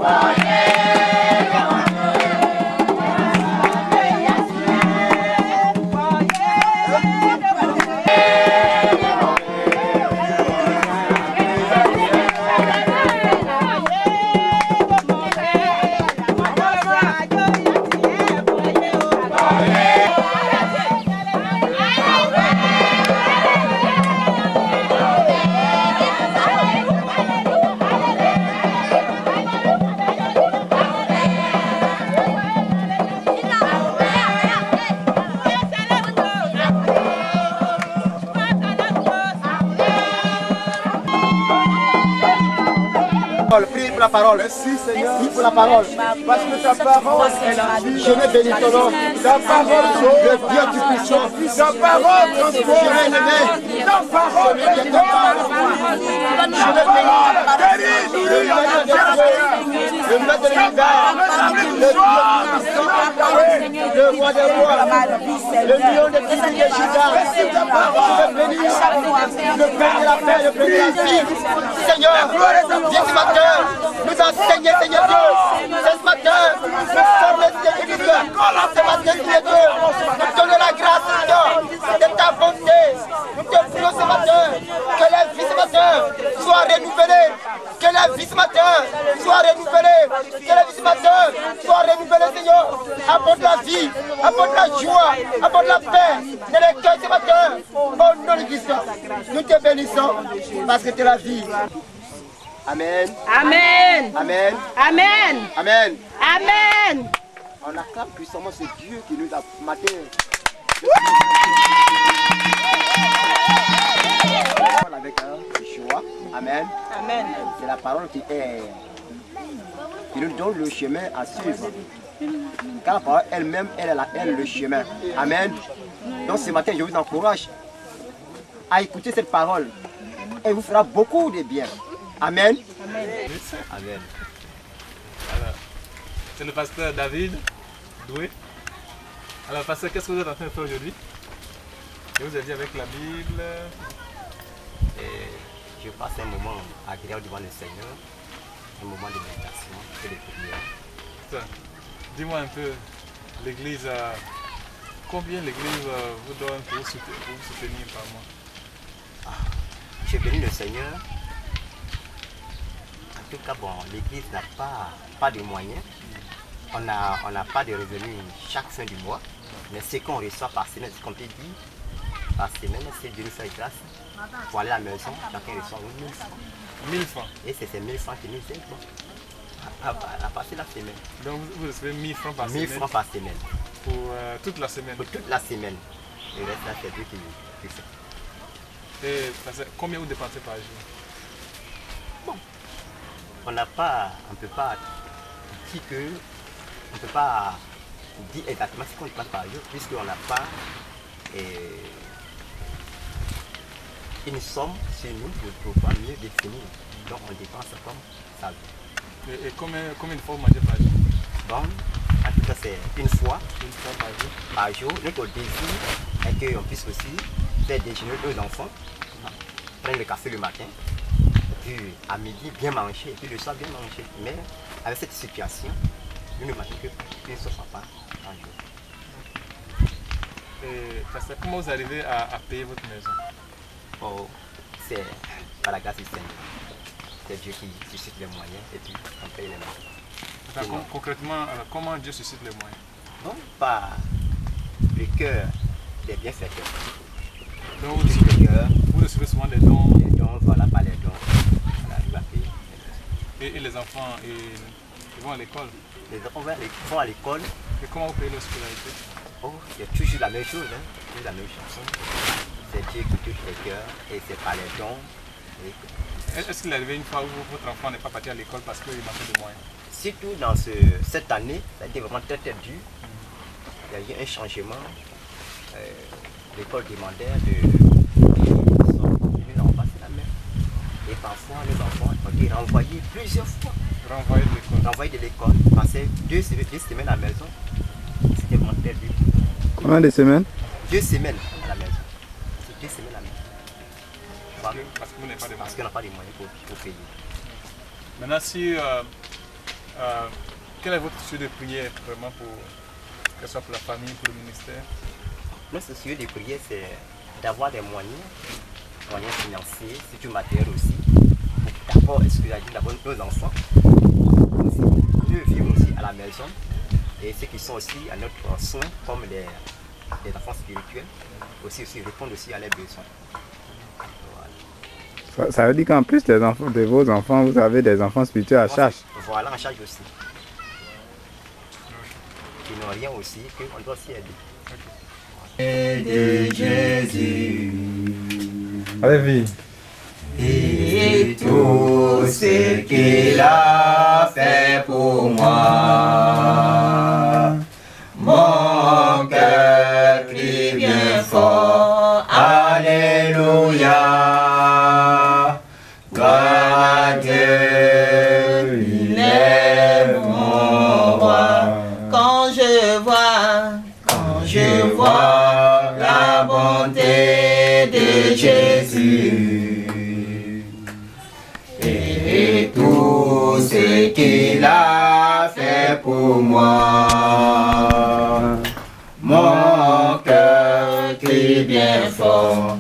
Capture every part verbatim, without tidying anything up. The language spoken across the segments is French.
Prie pour la parole. Merci Seigneur. Prie pour la parole. Parce que ta parole est la vie. Je vais bénir ton nom. Ta parole sauve. Le Dieu Tout-Puissant. Ta parole transforme. Je vais l'aimer. Ta parole Je vais Ta parole guérit. Le maître des cieux, le maître de l'univers, le Dieu Tout-Puissant, le roi des rois, le lion des tribus de Juda. Je vais bénir le Père de la paix, le Père de la vie. Seigneur, viens ce matin, nous enseigner, Seigneur Dieu. Ce matin, nous former, Seigneur Dieu. Ce matin, Seigneur Dieu, nous donner la grâce, Seigneur, de ta bonté. Nous te prions ce matin, que la vie ce matin soit renouvelée. Que la vie ce matin soit renouvelée. Que la vie ce matin soit renouvelée, Seigneur. Apporte la vie, apporte la joie, apporte la paix dans les cœurs ce matin. Au nom de Christ, nous te bénissons parce que tu es la vie. Amen. Amen. Amen. Amen. Amen. Amen. On acclame puissamment ce Dieu qui nous a maté. Avec un choix. Amen. Amen. C'est la parole qui est, qui nous donne le chemin à suivre. Car la parole elle-même, elle est la elle, le chemin. Amen. Donc ce matin, je vous encourage à écouter cette parole. Elle vous fera beaucoup de bien. Amen. Amen. Amen. Alors, c'est le pasteur David Doué. Alors, pasteur, qu'est-ce que vous êtes en train de faire aujourd'hui? Je vous ai dit avec la Bible. Et je passe un moment agréable devant le Seigneur, un moment de méditation et de prière. Dis-moi un peu, l'église, euh, combien l'église euh, vous donne pour vous, soutenir, pour vous soutenir par mois? Ah, je bénis le Seigneur. En tout cas, bon, l'église n'a pas, pas de moyens. On n'a on n'a pas de revenus chaque fin du mois. Mais ce qu'on reçoit par semaine, ce qu'on peut dire, par semaine, c'est Dieu nous fait grâce. Pour aller à la maison, chacun reçoit mille francs. mille francs. Et c'est ces mille francs qui nous aident bon, à, à, à passer la semaine. Donc vous recevez mille francs par mille semaine? francs par semaine. Pour euh, toute la semaine? Pour toute la semaine. Le reste là, c'est Dieu qui, qui fait. Et parce que combien vous dépensez par jour? Bon, on n'a pas, on ne peut pas dire que, on ne peut pas dire exactement ce qu'on dépense par jour, puisqu'on n'a pas et, une somme sur nous pour pouvoir mieux définir. Donc on dépense comme ça. Et, et combien, combien de fois vous mangez par jour? Bon, en tout cas c'est une fois, une fois par jour. Par jour. Notre désir est qu'on puisse aussi faire déjeuner aux enfants, prendre le café le matin, puis à midi bien manger, et puis le soir bien manger. Mais avec cette situation, nous ne mangeons que une seule fois par jour. Et parce que comment vous arrivez à, à payer votre maison? Oh, c'est par la grâce du Seigneur. C'est Dieu qui suscite les moyens et puis on paye les moyens. Enfin, con concrètement, alors, comment Dieu suscite les moyens? Non, par le cœur des bienfaiteurs. Donc vous recevez, vous recevez souvent des dons? Les dons, voilà, par les dons. Voilà, il va payer. Et, et les enfants, et, ils vont à l'école? Les enfants vont à l'école. Et comment vous payez leur scolarité? Oh, il y a toujours la même chose, hein. Toujours la même chanson. C'est Dieu qui touche les cœurs et c'est par les dons. Est-ce qu'il est arrivé une fois où votre enfant n'est pas parti à l'école parce qu'il manquait de moyens? Surtout dans ce, cette année, ça a été vraiment très très dur. Il y a eu un changement. Euh, L'école demandait de... Nous n'avons pas fait la même. Et parfois, nos enfants ont été renvoyés plusieurs fois. Renvoyés de l'école? Renvoyés de l'école. Passer deux, deux semaines à la maison. C'était vraiment très dur. Combien de semaines? Deux semaines à la maison. C'est deux semaines à la maison. Parce que, parce que vous n'avez pas de moyens. Parce qu'on n'a pas de moyens pour, pour payer. Maintenant, si euh, euh, quel est votre souhait de prière vraiment pour que ce soit pour la famille, pour le ministère? Notre souhait de prière, c'est d'avoir des moyens, moyens financiers, surtout matériels aussi, pour d'abord, est-ce que dit d'abord nos enfants, aussi, mieux vivre aussi à la maison, et ceux qui sont aussi à notre soin, comme les, les enfants spirituels, aussi, aussi répondre aussi à leurs besoins. Ça, ça veut dire qu'en plus des enfants, de vos enfants, vous avez des enfants spirituels à charge. Voilà, en charge aussi. Qui n'ont rien aussi, qu'on doit aussi aider. Et de Jésus. Allez-y. Et tout ce qu'il a fait pour moi, mon cœur crie bien fort, Alléluia, gloire à Dieu, il est mon roi. Quand je vois, quand je vois la bonté de Jésus et tout ce qu'il a fait pour moi, mon cœur crie bien fort,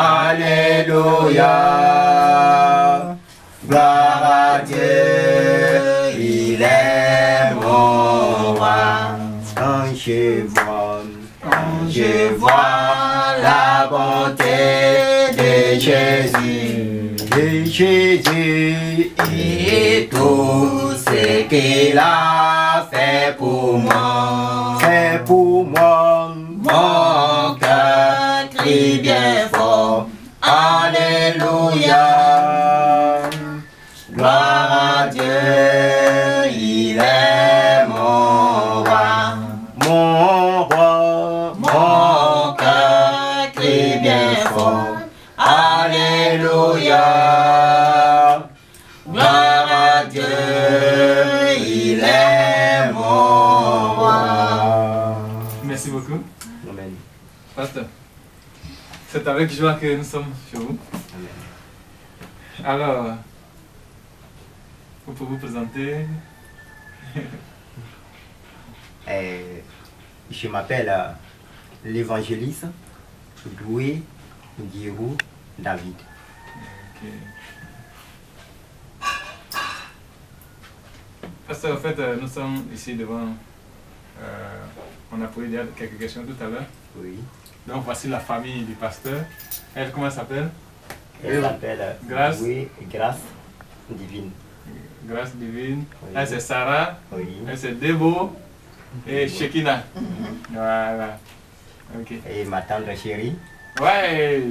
Alléluia, gloire à Dieu, il est mon roi. Quand je vois, quand je vois la bonté de Jésus, de Jésus et tout ce qu'il a fait pour moi, fait pour moi, mon cœur crie bien fort, Alléluia, gloire à Dieu, il est mon roi, mon roi, mon cœur crie bien fort, Alléluia, gloire à Dieu, il est mon roi. Merci beaucoup. Amen. Pasteur, c'est avec joie que nous sommes chez vous. Amen. Alors, vous pouvez vous présenter? Eh, je m'appelle euh, l'évangéliste Doué Guirou David. Ok. Pasteur, en fait, euh, nous sommes ici devant. Euh, on a posé déjà quelques questions tout à l'heure. Oui. Donc, voici la famille du pasteur. Elle, comment elle s'appelle? Elle s'appelle euh, Grâce. Doué Grâce Divine. Grâce divine. Oui. Elle, c'est Sarah. Oui. Elle, c'est Debo. Et Shekina. Voilà. Ok. Et ma tendre chérie, Ouais.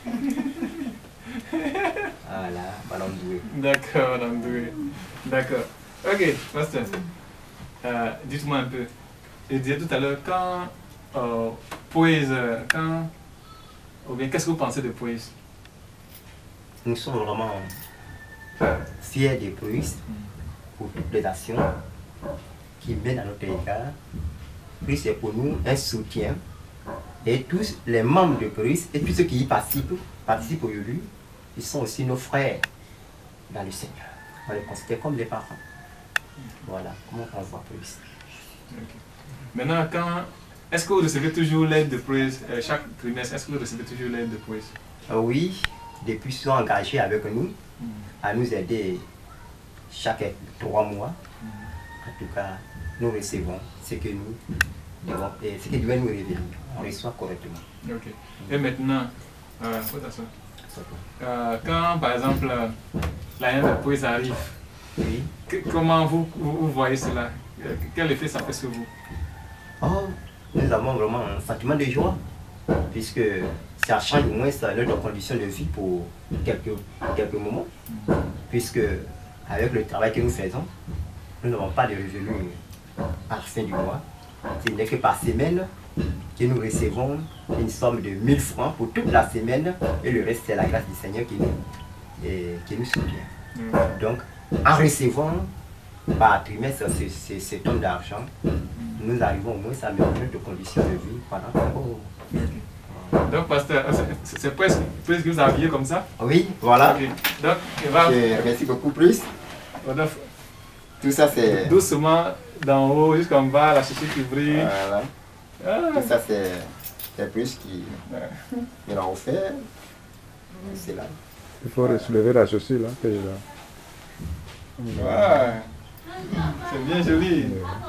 voilà, Madame Doué. D'accord, Madame Doué. D'accord. Ok, pasteur. Euh, Dites-moi un peu. Je disais tout à l'heure, quand euh, Poise, quand. Ou bien, qu'est-ce que vous pensez de Poise? Nous sommes vraiment fiers des Poise pour toutes les actions qui mènent à notre égard. Poise est pour nous un soutien. Et tous les membres de Poise et tous ceux qui y participent, participent aujourd'hui, ils sont aussi nos frères dans le Seigneur. On les considère comme des parents. Voilà comment on voit Poise. Ok. Maintenant, quand. Est-ce que vous recevez toujours l'aide de Poise euh, chaque trimestre? Est-ce que vous recevez toujours l'aide de Poise? Euh, oui, depuis qu'ils sont engagés avec nous, Mm. à nous aider chaque trois mois. Mm. En tout cas, nous recevons ce que nous devons, et ce qui doit nous revenir. On reçoit correctement. Ok. Et maintenant, euh, euh, quand par exemple euh, l'année de Poise arrive, Oui. que- comment vous, vous, vous voyez cela? Euh, Quel effet ça fait sur vous? Oh, nous avons vraiment un sentiment de joie, puisque ça change au moins ça, notre condition de vie pour quelques, quelques moments, puisque avec le travail que nous faisons, nous n'avons pas de revenus à la fin du mois. Ce n'est que par semaine que nous recevons une somme de mille francs pour toute la semaine, et le reste c'est la grâce du Seigneur qui nous, et, qui nous soutient. Mm. Donc, en recevant par trimestre ce- ce- cet homme d'argent, nous arrivons au moins à améliorer notre condition de vie pendant oh. Donc, pasteur, euh, c'est- c'est presque, presque que vous habillez comme ça? Oui, voilà. Ok. Donc, il va. Je remercie beaucoup plus. Rodolphe, Tout ça, c'est... Doucement, d'en haut jusqu'en bas, la chichi qui brille. Voilà. Ah. Tout ça, c'est le plus qui qui l'a offert. C'est là. Il faut soulever la chaussure là. Que je... Ouais. C'est bien joli.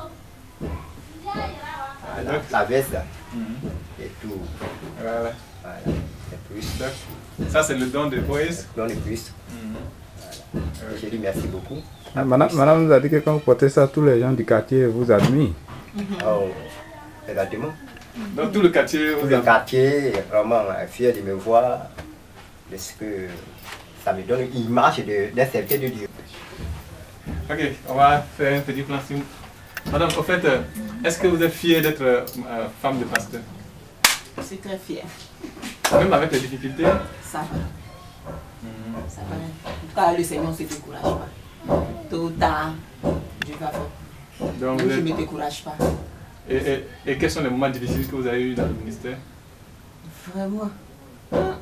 Voilà. La veste là. Mhm. Et tout. Voilà. Voilà. C'est plus. Ça, c'est le don de Boys. Don de plus. Mhm. Voilà. Je lui remercie beaucoup. Ah, madame, madame nous a dit que quand vous portez ça, tous les gens du quartier vous admirent. Oh, exactement. Dans tout le quartier, Tout vous le avez... quartier est vraiment fier de me voir. Parce que ça me donne une image de- d'un serviteur de Dieu. Ok, on va faire un petit plan. sur- Madame, au fait, euh, est-ce que vous êtes fière d'être euh, femme de pasteur? Je suis très fière. Même avec les difficultés? Ça va. Ça va. En tout cas, le Seigneur ne se décourage pas. Tôt ou tard, Dieu va faire. Donc, Donc, vous je êtes- ne me décourage pas. Et, et, et quels sont les moments difficiles que vous avez eu dans le ministère? Vraiment. En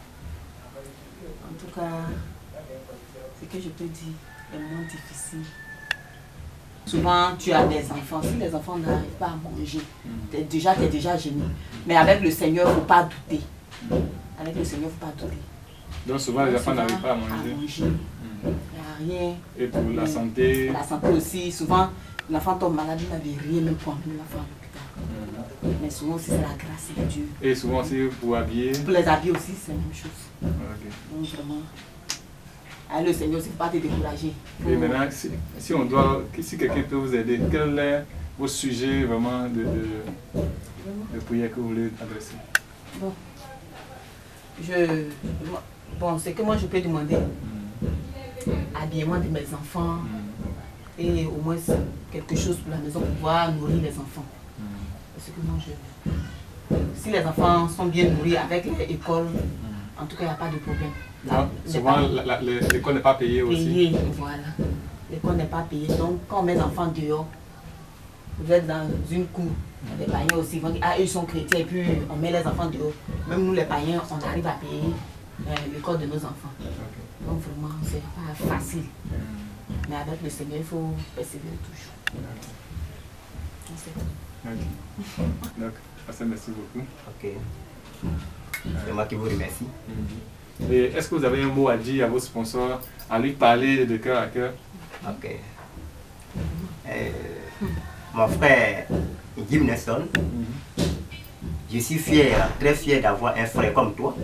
tout cas, ce que je peux dire, les moments difficiles. Souvent, tu as des enfants. Si les enfants n'arrivent pas à manger, t'es déjà, tu es déjà gêné. Mais avec le Seigneur, il ne faut pas douter. Avec le Seigneur, il ne faut pas douter. Donc souvent les enfants Souvent, n'arrivent pas à manger. Il n'y a rien. Et pour la santé? La santé aussi. Souvent, l'enfant tombe malade, il n'avait rien même pour emmener l'enfant à l'hôpital. Mais souvent aussi, c'est la grâce de Dieu. Et souvent aussi pour habiller? Pour les habits aussi, c'est la même chose. Ok. Donc vraiment, ah, le Seigneur, il ne faut pas te décourager. Et maintenant, si, si on doit, si quelqu'un peut vous aider, quel est vos sujets vraiment de, de, de prière que vous voulez adresser? Bon, je, bon, c'est que moi je peux demander habillement de mes enfants et au moins quelque chose pour la maison pour pouvoir nourrir les enfants. Parce que moi je, si les enfants sont bien nourris avec l'école, en tout cas il n'y a pas de problème. Non, souvent la- la- l'école n'est pas payée aussi. Payé, voilà. L'école n'est pas payée. Donc quand on met les enfants dehors, vous êtes dans une cour. Les païens aussi vont dire, ah, eux sont chrétiens, et puis on met les enfants dehors. Même nous, les païens, on arrive à payer euh, l'école de nos enfants. Donc vraiment, c'est pas facile. Mais avec le Seigneur, il faut persévérer toujours. Donc, c'est tout. Ok. Donc, Pasteur, merci beaucoup. Ok. C'est moi qui vous remercie. Et est-ce que vous avez un mot à dire à vos sponsors, à lui parler de cœur à cœur? Ok. Euh, mon frère Jim Nelson, je suis fier, très fier d'avoir un frère comme toi.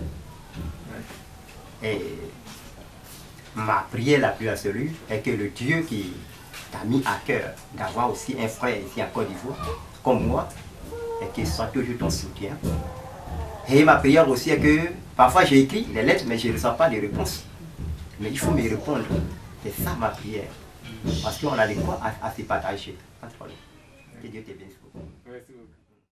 Et ma prière la plus absolue est que le Dieu qui t'a mis à cœur d'avoir aussi un frère ici en Côte d'Ivoire, comme moi, et qu'il soit toujours ton soutien. Et ma prière aussi est que parfois j'ai écrit des lettres, mais je ne reçois pas de réponse. Mais il faut me répondre. C'est ça ma prière. Parce qu'on a de quoi à, à se partager. Pas de problème. Que Dieu te bénisse beaucoup. Merci beaucoup.